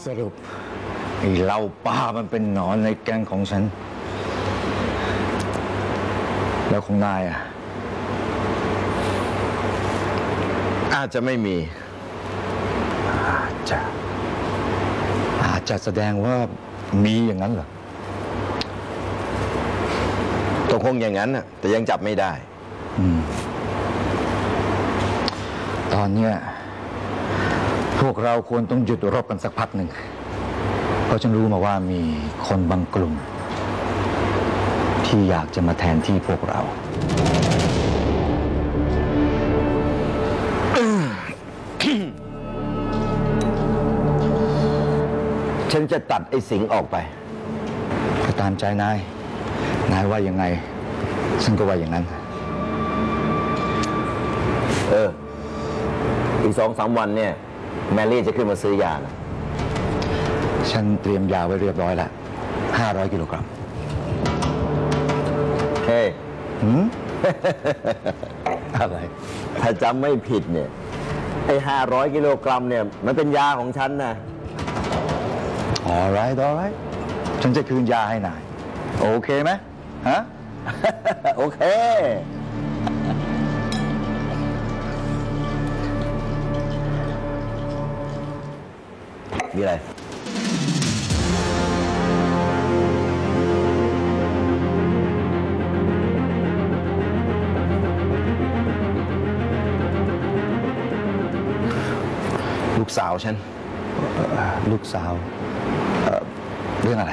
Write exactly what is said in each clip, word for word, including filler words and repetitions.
สรุปไอ้เหล้าป้ามันเป็นหนอนในแกงของฉันแล้วของนายอ่ะอาจจะไม่มีอาจจะอาจจะแสดงว่ามีอย่างนั้นเหรอก็คงอย่างนั้นน่ะแต่ยังจับไม่ได้อืมตอนเนี้ยพวกเราควรต้องหยุดรบกันสักพักหนึ่งเพราะฉันรู้มาว่ามีคนบางกลุ่มที่อยากจะมาแทนที่พวกเราฉันจะตัดไอ้สิงห์ออกไปก็ตามใจนายนายว่ายังไงฉันก็ว่าอย่างนั้นเอออีกสองสามวันเนี่ยแมรี่จะขึ้นมาซื้อยานะฉันเตรียมยาไว้เรียบร้อยแล้วห้าร้อยกิโลกรัมเฮ้ยหืม อะไรถ้าจำไม่ผิดเนี่ยไอ้ห้าร้อยกิโลกรัมเนี่ยมันเป็นยาของฉันนะ alright alright ฉันจะคืนยาให้นายโอเคไหมฮะโอเคมีอะไรลูกสาวฉันลูกสาวเ, เรื่องอะไร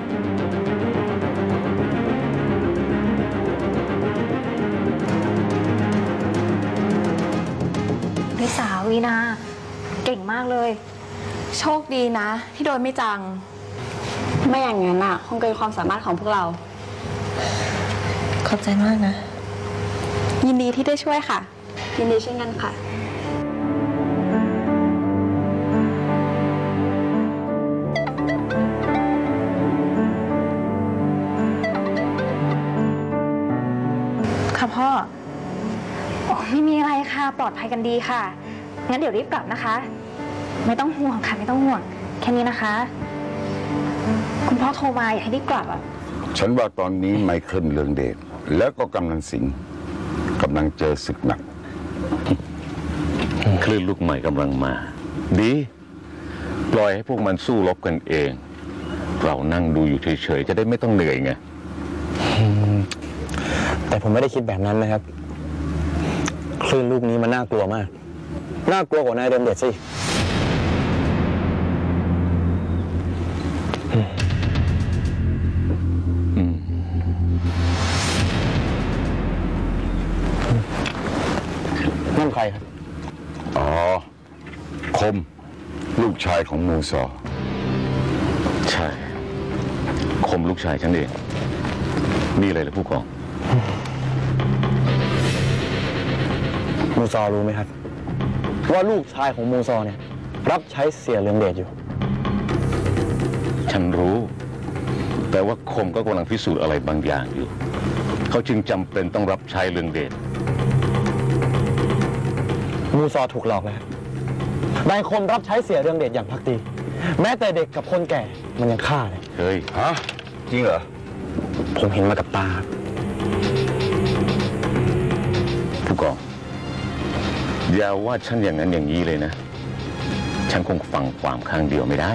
พี่สาววีนาเก่งมากเลยโชคดีนะที่โดนไม่จังไม่อย่างนั้นอ่ะคงเกินความสามารถของพวกเราขอบใจมากนะยินดีที่ได้ช่วยค่ะยินดีเช่นกันค่ะค่ะพ่ออ๋อไม่มีอะไรค่ะปลอดภัยกันดีค่ะงั้นเดี๋ยวรีบกลับนะคะไม่ต้องห่วงค่ะไม่ต้องห่วงแค่นี้นะคะคุณพ่อโทรมาอยากให้รีบกลับอ่ะฉันว่าตอนนี้ไมเคิลเรืองเดชแล้วก็กำนันสิงห์กำลังเจอศึกหนักคลื่นลูกใหม่กำลังมาดีปล่อยให้พวกมันสู้รบกันเองเรานั่งดูอยู่เฉยๆจะได้ไม่ต้องเหนื่อยไงแต่ผมไม่ได้คิดแบบนั้นนะครับคลื่นลูกนี้มันน่ากลัวมากน่ากลัวกว่านายเรืองเดชสินั่นใครครับอ๋อคมลูกชายของมูซอใช่คมลูกชายฉันเองนี่อะไรล่ะผู้กองมูซอรู้ไหมครับว่าลูกชายของมูซอเนี่ยรับใช้เสียเรืองเดชอยู่ฉันรู้แต่ว่าคมก็กำลังพิสูจน์อะไรบางอย่างอยู่เขาจึงจำเป็นต้องรับใช้เรืองเดชมูซอถูกหลอกแล้วนายคมรับใช้เสียเรืองเดชอย่างภักดีแม้แต่เด็กกับคนแก่มันยังฆ่าเลยเฮ้ยฮะจริงเหรอผมเห็นมากับตาผู้กองอย่าว่าฉันอย่างนั้นอย่างนี้เลยนะฉันคงฟังความข้างเดียวไม่ได้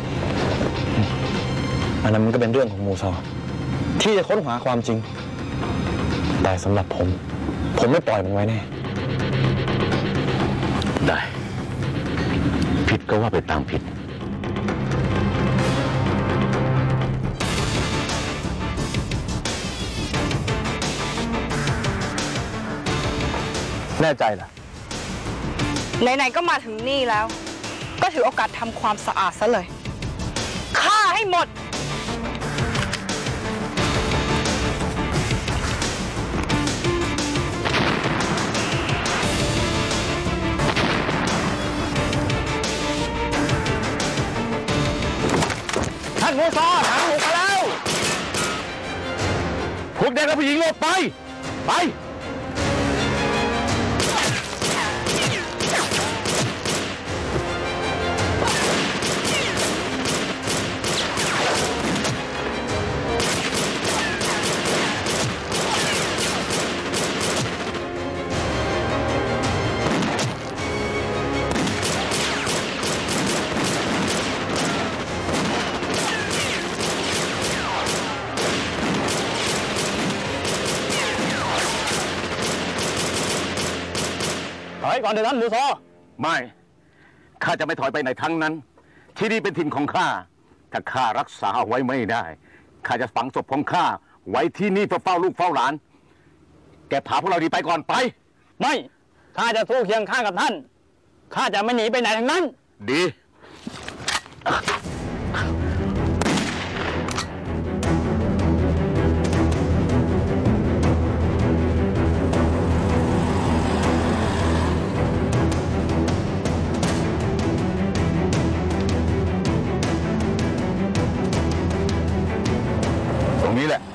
อันนั้นมันก็เป็นเรื่องของมูซอที่จะค้นหาความจริงแต่สำหรับผมผมไม่ปล่อยมันไว้แน่ได้ผิดก็ว่าไปตามผิดแน่ใจเหรอไหนๆก็มาถึงนี่แล้วก็ถือโอกาสทำความสะอาดซะเลยฆ่าให้หมดท่านมูซอทางหมูมาแล้วพวกเด็กและผู้หญิงหลบไปไปอยก่อนเดี๋ยวท่านมูซอไม่ ข้าจะไม่ถอยไปไหนทั้งนั้น ที่นี่เป็นถิ่นของข้า ถ้าข้ารักษาเอาไว้ไม่ได้ ข้าจะฝังศพของข้าไว้ที่นี่เพื่อเฝ้าลูกเฝ้าหลาน แกพาพวกเราดีไปก่อนไปไม่ ข้าจะสู้เคียงข้างกับท่าน ข้าจะไม่หนีไปไหนทั้งนั้นดี ตรงนี้แหละ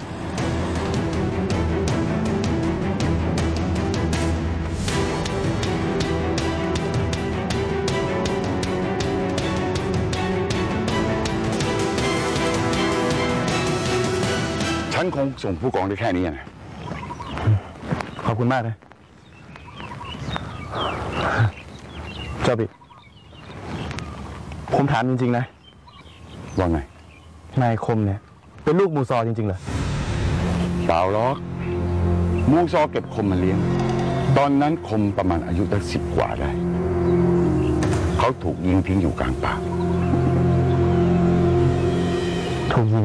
ฉันคงส่งผู้กองได้แค่นี้นะขอบคุณมากนะเจ้าบิดผมถามจริงๆนะว่าไงนายคมเนี่ย เป็นลูกมูซอจริงๆเหรอเปล่าหรอกมูซอเก็บคมมาเลี้ยง ตอนนั้นคมประมาณอายุได้สิบกว่าได้ เขาถูกยิงทิ้งอยู่กลางป่าถูกยิง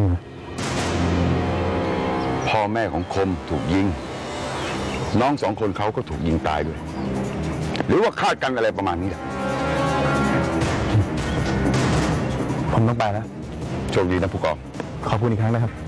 พ่อแม่ของคมถูกยิง น้องสองคนเขาก็ถูกยิงตายด้วย หรือว่าคาดกันอะไรประมาณนี้แหละผมต้องไปแล้วโชคดีนะผู้กองขอบคุณอีกครั้งนะครับ